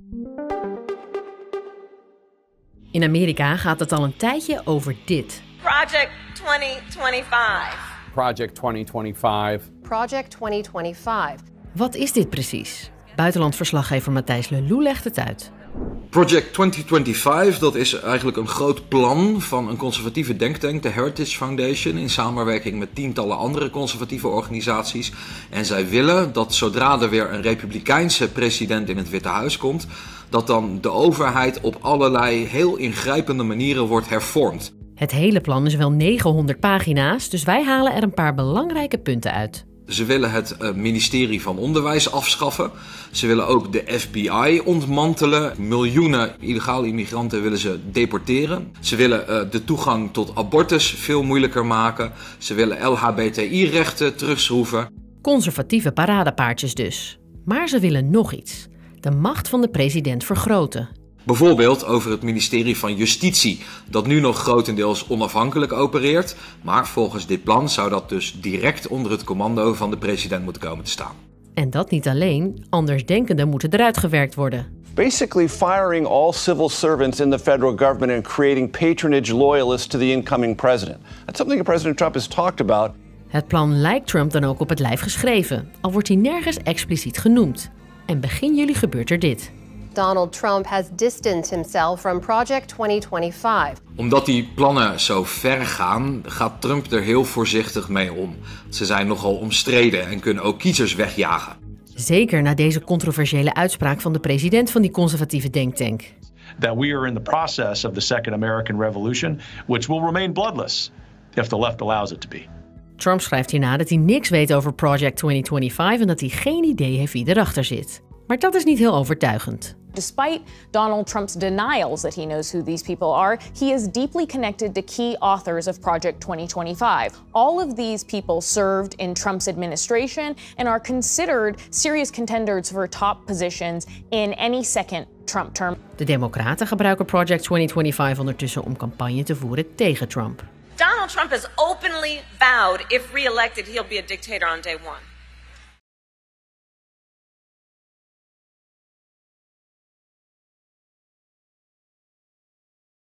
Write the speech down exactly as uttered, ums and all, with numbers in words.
In Amerika gaat het al een tijdje over dit. Project twintig twenty-five. Project twintig twenty-five. Project twintig twenty-five. Wat is dit precies? Buitenlandverslaggever Matthijs Lelou legt het uit. Project twintig twenty-five, dat is eigenlijk een groot plan van een conservatieve denktank, de Heritage Foundation, in samenwerking met tientallen andere conservatieve organisaties. En zij willen dat zodra er weer een republikeinse president in het Witte Huis komt, dat dan de overheid op allerlei heel ingrijpende manieren wordt hervormd. Het hele plan is wel negenhonderd pagina's, dus wij halen er een paar belangrijke punten uit. Ze willen het uh, ministerie van Onderwijs afschaffen. Ze willen ook de F B I ontmantelen. Miljoenen illegale immigranten willen ze deporteren. Ze willen uh, de toegang tot abortus veel moeilijker maken. Ze willen L H B T I-rechten terugschroeven. Conservatieve paradepaardjes dus. Maar ze willen nog iets. De macht van de president vergroten. Bijvoorbeeld over het ministerie van Justitie, dat nu nog grotendeels onafhankelijk opereert. Maar volgens dit plan zou dat dus direct onder het commando van de president moeten komen te staan. En dat niet alleen, andersdenkenden moeten eruit gewerkt worden. Basically firing all civil servants in the federal government and creating patronage loyalists to the incoming president. That's something President Trump has talked about. Het plan lijkt Trump dan ook op het lijf geschreven, al wordt hij nergens expliciet genoemd. En begin juli gebeurt er dit. Donald Trump has distanced himself from Project twintig twenty-five. Omdat die plannen zo ver gaan, gaat Trump er heel voorzichtig mee om. Ze zijn nogal omstreden en kunnen ook kiezers wegjagen. Zeker na deze controversiële uitspraak van de president van die conservatieve denktank. That we are in the process of the Second American Revolution, which will remain bloodless if the left allows it to be. Trump schrijft hierna dat hij niks weet over Project twintig twenty-five en dat hij geen idee heeft wie erachter zit. Maar dat is niet heel overtuigend. Despite Donald Trump's denials that he knows who these people are, he is deeply connected to key authors of Project twenty twenty-five. All of these people served in Trump's administration and are considered serious contenders for top positions in any second Trump term. De Democraten gebruiken Project twintig twenty-five ondertussen om campagne te voeren tegen Trump. Donald Trump has openly vowed if re-elected he'll be a dictator on day one.